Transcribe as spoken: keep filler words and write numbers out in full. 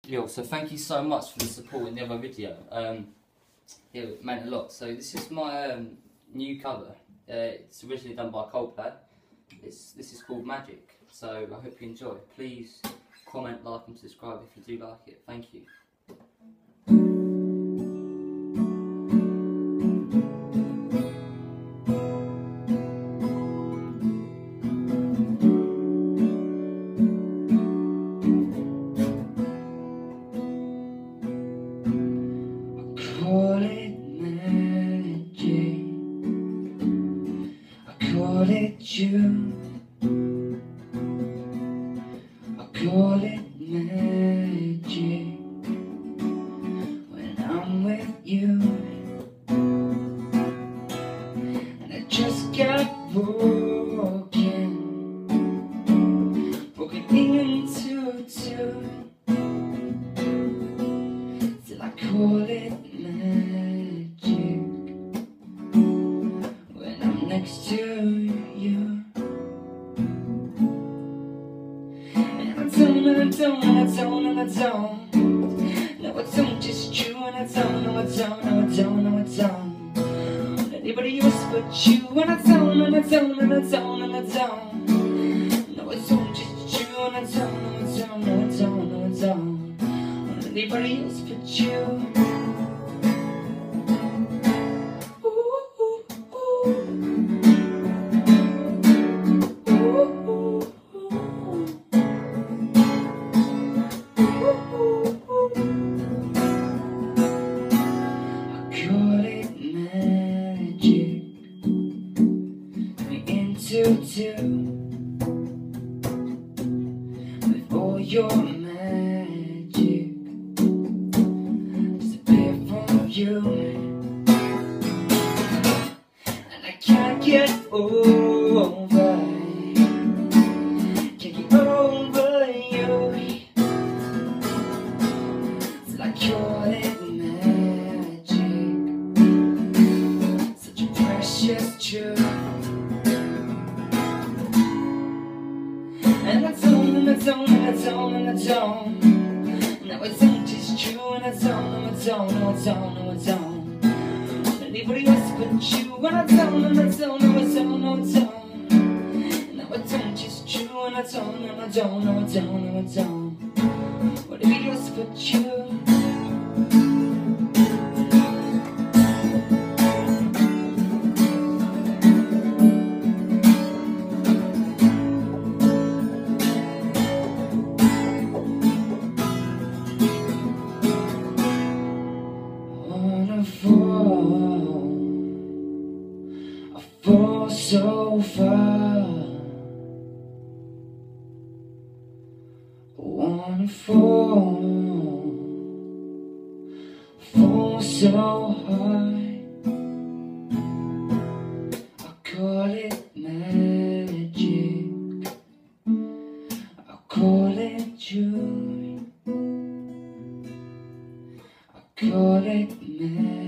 Yo, so thank you so much for the support in the other video. Um, yeah, it meant a lot. So this is my um, new cover. Uh, it's originally done by Coldplay. It's, this is called Magic. So I hope you enjoy. Please comment, like and subscribe if you do like it. Thank you. Call it magic, I call it you, I call it magic when I'm with you. And I just got broken, broken into two. Still I call it magic when I'm next to you. And I don't, and I don't, and I don't, and I don't. No, I don't, just you, and I don't, no, I don't, no, I don't, no, I don't. Anybody else but you, and I don't, and I don't, and I don't, and I don't. No, I don't, just you, and I don't, no, I don't, no, I don't, no, I don't. Anybody else but you. Two, with all your magic disappear from you, and I can't get over, can't get over you. Till I call it magic, such a precious truth. And I don't, and I don't, and I don't, and I don't. No, I don't, it's true, and I don't, no, I don't, no, I don't, no, I don't. Anybody else but you, and I don't, and I don't, no, I don't, no, I don't. No, I don't, it's true, and I don't, and I don't, no, I don't, no, I don't. Anybody else but you. I fall so far, I wanna fall, fall so high. I call it magic, I call it joy, I call it magic.